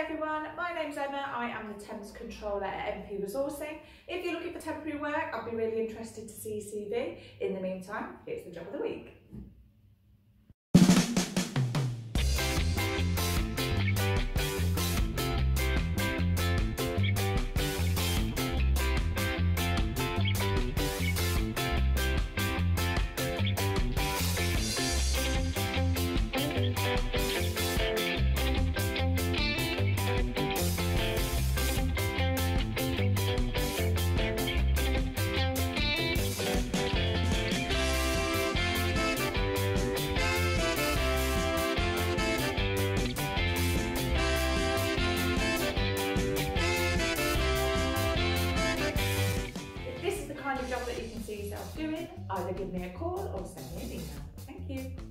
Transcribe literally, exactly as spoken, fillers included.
everyone, my name's Emma. I am the Temps Controller at M P Resourcing. If you're looking for temporary work, I'd be really interested to see your C V. In the meantime, it's the job of the week. Kind of job that you can see yourself doing, either give me a call or send me an email. Thank you.